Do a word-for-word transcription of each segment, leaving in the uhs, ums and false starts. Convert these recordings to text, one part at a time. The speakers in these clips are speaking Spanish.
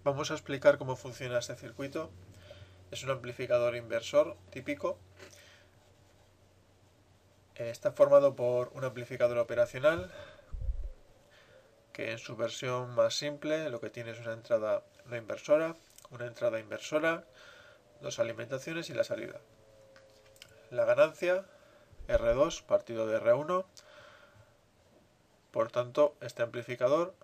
Vamos a explicar cómo funciona este circuito. Es un amplificador inversor típico. Está formado por un amplificador operacional que en su versión más simple lo que tiene es una entrada no inversora, una entrada inversora, dos alimentaciones y la salida. La ganancia R dos partido de R uno. Por tanto, este amplificador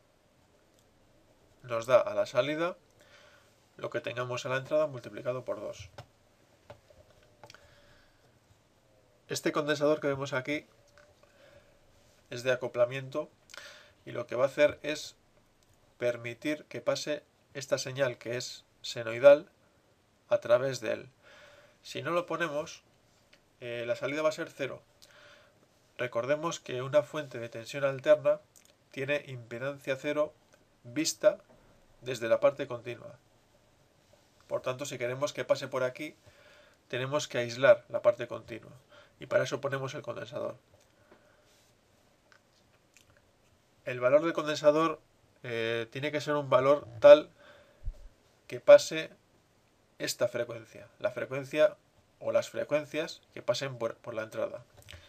nos da a la salida lo que tengamos a la entrada multiplicado por dos. Este condensador que vemos aquí es de acoplamiento y lo que va a hacer es permitir que pase esta señal que es senoidal a través de él. Si no lo ponemos, eh, la salida va a ser cero. Recordemos que una fuente de tensión alterna tiene impedancia cero vista desde la parte continua. Por tanto, si queremos que pase por aquí, tenemos que aislar la parte continua. Y para eso ponemos el condensador. El valor del condensador eh, tiene que ser un valor tal que pase esta frecuencia. La frecuencia o las frecuencias que pasen por, por la entrada.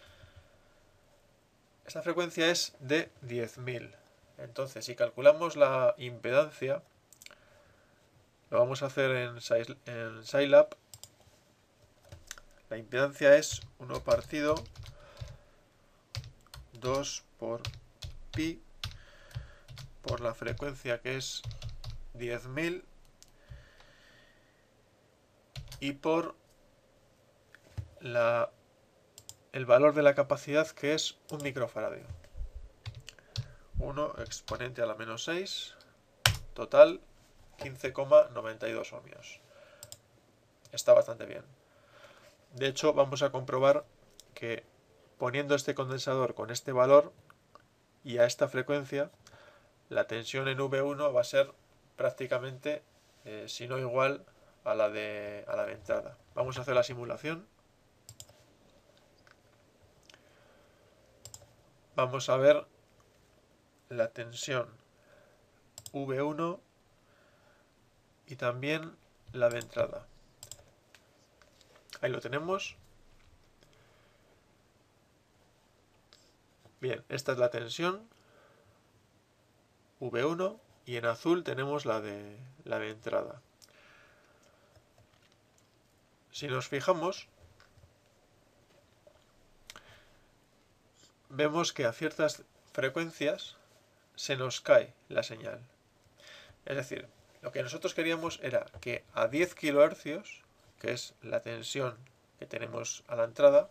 Esta frecuencia es de diez mil. Entonces, si calculamos la impedancia, lo vamos a hacer en, en Scilab. La impedancia es uno partido dos por pi por la frecuencia que es diez mil y por la, el valor de la capacidad que es un microfaradio. uno exponente a la menos seis, total quince coma noventa y dos ohmios. Está bastante bien. De hecho, vamos a comprobar que poniendo este condensador con este valor y a esta frecuencia, la tensión en V uno va a ser prácticamente, eh, si no igual, a la, de, a la de entrada. Vamos a hacer la simulación. Vamos a ver la tensión V uno y también la de entrada. Ahí lo tenemos. Bien, esta es la tensión V uno y en azul tenemos la de, la de entrada. Si nos fijamos, vemos que a ciertas frecuencias se nos cae la señal. Es decir, lo que nosotros queríamos era que a diez kilohercios, que es la tensión que tenemos a la entrada,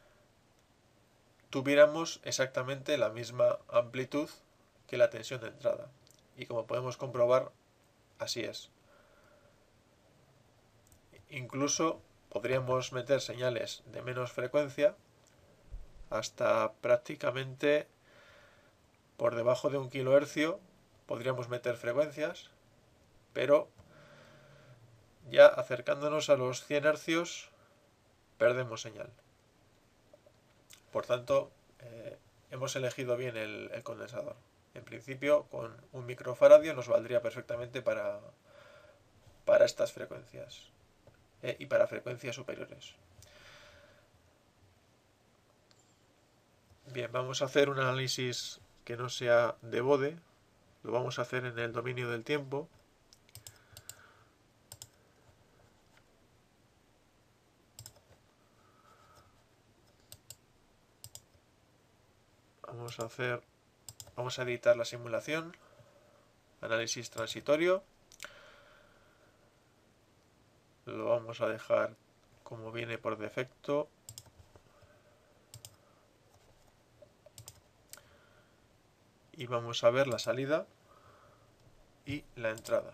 tuviéramos exactamente la misma amplitud que la tensión de entrada. Y como podemos comprobar, así es. Incluso podríamos meter señales de menos frecuencia hasta prácticamente por debajo de un kilohercio podríamos meter frecuencias, pero ya acercándonos a los cien hercios perdemos señal. Por tanto, eh, hemos elegido bien el, el condensador. En principio, con un microfaradio nos valdría perfectamente para, para estas frecuencias eh, y para frecuencias superiores. Bien, vamos a hacer un análisis que no sea de bode. Lo vamos a hacer en el dominio del tiempo. Vamos a hacer, vamos a editar la simulación. Análisis transitorio. Lo vamos a dejar como viene por defecto. Y vamos a ver la salida y la entrada.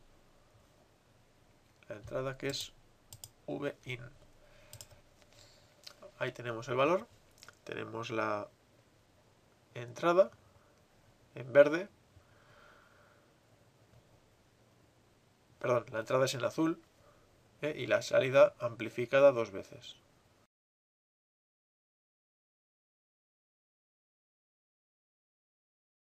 La entrada que es V in. Ahí tenemos el valor. Tenemos la entrada en verde. Perdón, la entrada es en azul. ¿eh? Y la salida amplificada dos veces.